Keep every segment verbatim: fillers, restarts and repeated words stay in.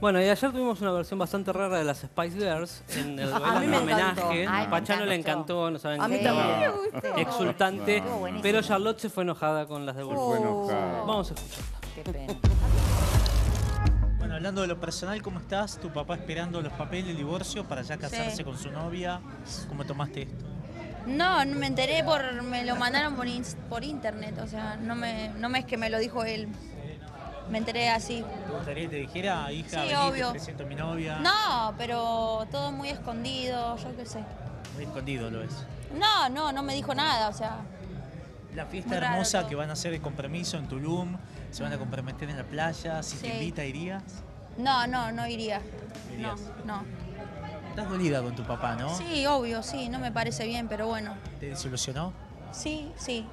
Bueno, y ayer tuvimos una versión bastante rara de las Spice Girls en el A mí me homenaje. encantó. Ay, A me Pachano le encantó. encantó, no saben A mí qué. también me gustó. Exultante, Estuvo buenísimo. pero Charlotte se fue enojada con las Se fue devoluciones. enojada. Vamos a escucharla. Qué pena. Bueno, hablando de lo personal, ¿cómo estás? Tu papá esperando los papeles del divorcio para ya casarse Sí. con su novia. ¿Cómo tomaste esto? No, no me enteré por, me lo mandaron por, ins- por internet, o sea, no me, no me es que me lo dijo él. Me enteré así. ¿Te gustaría que te dijera, hija, Sí, vení, obvio. te presento a mi novia? No, pero todo muy escondido, yo qué sé. Muy escondido lo es. No, no, no me dijo nada, o sea, La fiesta Muy raro hermosa todo. que van a hacer de compromiso en Tulum, se van a comprometer en la playa, si te Sí. invita, ¿irías? no, no, no iría. No, Irías. no. Estás dolida con tu papá, ¿no? Sí, obvio, sí, no me parece bien, pero bueno. ¿Te desilusionó? Sí, sí.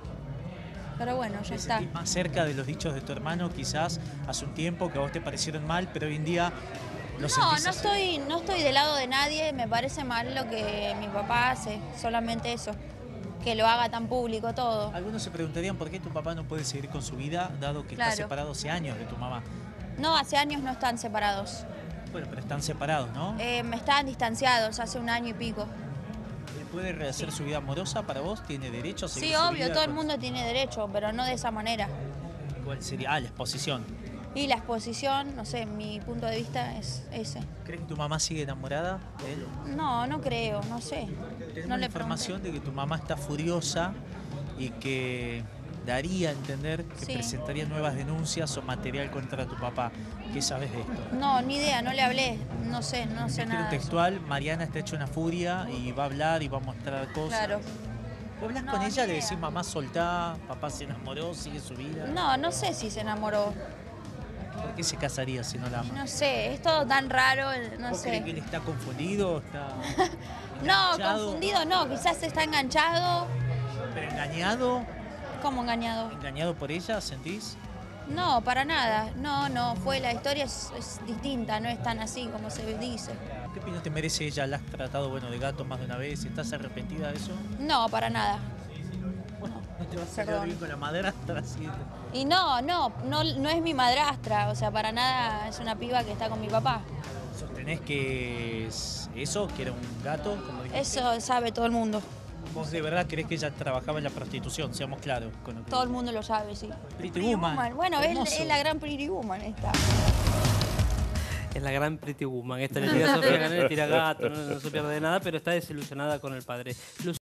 Pero bueno, ya ¿Te está. sentís más cerca de los dichos de tu hermano quizás hace un tiempo que a vos te parecieron mal, pero hoy en día lo No, sentís no así? estoy, no estoy del lado de nadie, me parece mal lo que mi papá hace, solamente eso, que lo haga tan público todo. Algunos se preguntarían por qué tu papá no puede seguir con su vida, dado que está Claro. separado hace años de tu mamá. No, hace años no están separados, Bueno, pero están separados, ¿no? eh, me están distanciados hace un año y pico. ¿Él puede rehacer su vida amorosa para vos? ¿Tiene derecho a seguir Sí, su obvio, vida todo el con- mundo tiene derecho, pero no de esa manera. ¿Cuál sería? Ah, la exposición. Y la exposición, no sé, mi punto de vista es ese. ¿Crees que tu mamá sigue enamorada de él? No, no creo, no sé. Tenemos No la le información de que tu mamá está furiosa y que daría a entender que Sí. presentaría nuevas denuncias o material contra tu papá. ¿Qué sabes de esto? pregunté. No, ni idea, no le hablé, no sé, no sé En nada. de eso. textual, Mariana está hecha una furia y va a hablar y va a mostrar cosas. Claro. ¿Vos hablas No, con ni ella? Le idea. decís, mamá, soltá, papá se enamoró, sigue su vida. No, no sé si se enamoró. ¿Por qué se casaría si no la ama? No sé, es todo tan raro, no ¿Vos crees que sé. él está confundido? ¿Está No, enganchado? confundido no, quizás está enganchado. ¿Pero engañado? ¿Cómo engañado? ¿Engañado por ella, sentís? No, para nada. No, no, fue la historia es, es distinta, no es tan así como se dice. ¿Qué opinión te merece ella? ¿La has tratado bueno de gato más de una vez? ¿Estás arrepentida de eso? No, para nada. ¿No te vas a quedar Perdón. bien con la madrastra así? Y no, no, no, no es mi madrastra, o sea, para nada es una piba que está con mi papá. ¿Sostenés que es eso, que era un gato? Como dijiste? Eso sabe todo el mundo. ¿Vos de verdad crees que ella trabajaba en la prostitución? Seamos claros. Con lo que- Todo el mundo lo sabe, sí. Pretty Woman. Bueno, es, Hermoso. es la gran Pretty Woman esta. Es la gran Pretty Woman. Esta le tira a Sofía Gané, le tira gato, no, no se pierde de nada, pero está desilusionada con el padre.